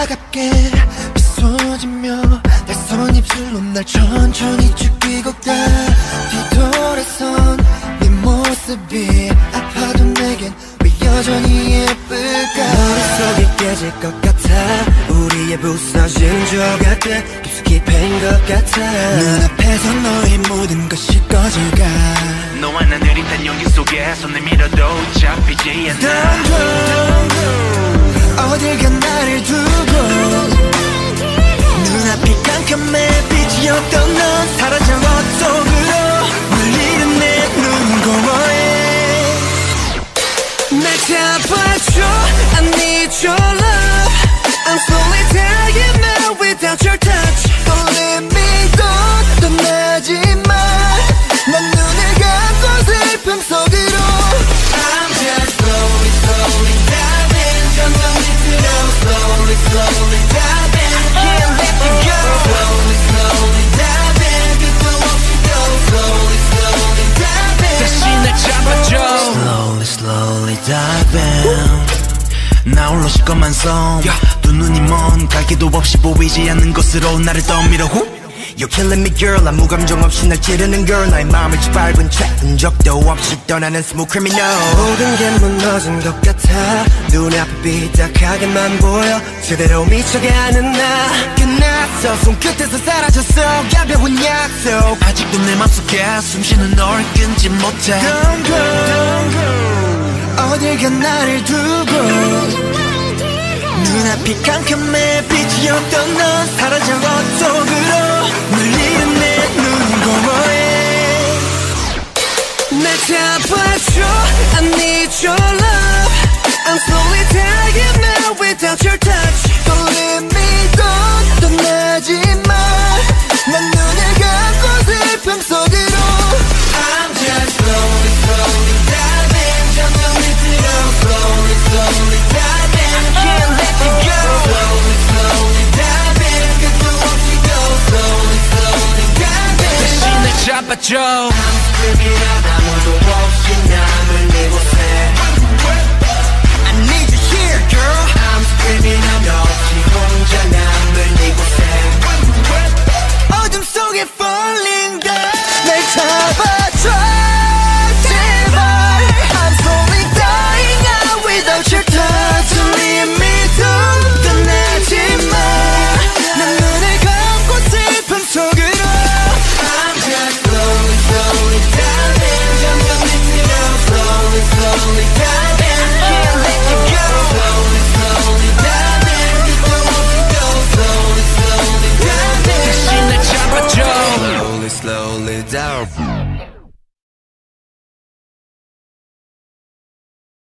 차갑게 미소 지며 내 손입술로 날 천천히 죽이고 가. 뒤돌아선 네 모습이 아파도 내겐 왜 여전히 예쁠까. 머릿속이 깨질 것 같아. 우리의 부서진 조각들 깊숙이 패인 것 같아. 눈앞에서 너의 모든 것이 꺼져가. 너와 난 흐릿한 연기 속에 손을 밀어도 잡히지 않아. 어딜 가 나를 두고 눈앞이 깜깜해. 빛이었던 넌 사라져 어둠으로 물리는 내 눈공허에 날 잡아줘. I need your love. I'm slowly dying now without your touch. Don't let me go. 떠나지마. 난 눈을 감고 슬픔 속으로 I'm just slowly slowly diving. 점점 밑으로 slowly slowly diving. I can't let you go. Slowly slowly diving. 끝도 없이 go. Slowly slowly diving. 다시 날 잡아줘. Slowly slowly diving. 나 홀로 시꺼먼 섬 두 눈이 먼 갈 길도 없이 보이지 않는 곳으로 나를 떠밀어 후. You're killing me girl. 아무 감정 없이 날 찌르는 girl. 나의 마음을 짓밟은 채 흔적도 없이 떠나는 smooth criminal. 모든 게 무너진 것 같아. 눈앞이 삐딱하게만 보여. 제대로 미쳐가는 나. 끝났어. 손끝에서 사라졌어. 가벼운 약속. 아직도 내 맘속에 숨쉬는 널 끊지 못해. Don't go. 어딜 가 나를 두고 눈앞이 깜깜해. 빛이었던 넌 사라져 어둠으로 물리는 내 눈공허에 날 잡아줘. I need your love. I'm slowly dying now without your touch. Don't let me go. 떠나지마. 난 눈을 감고 슬픔 속으로 I'm just slowly slowly diving. 점점 밑으로 slowly slowly diving. I can't let you go. Slowly slowly diving. 끝도 없이 go. Slowly slowly diving. 다시 날 잡아줘. I'm screaming out 아무도 없이 남을 이곳에 I need you here girl. I'm screaming out 너 없이 혼자 남을 이곳에 어둠 속에 falling down. 날 잡아줘 제발. I'm slowly dying out without your touch. Don't leave me down. 떠나지마. 난 눈을 감고 슬픔 속으로 I'm just slowly slowly diving. 점점 밑으로 slowly slowly diving. I can't let you go. Slowly slowly diving. 끝도 없이 go. Slowly slowly diving. 다시 날 잡아줘. Slowly slowly down.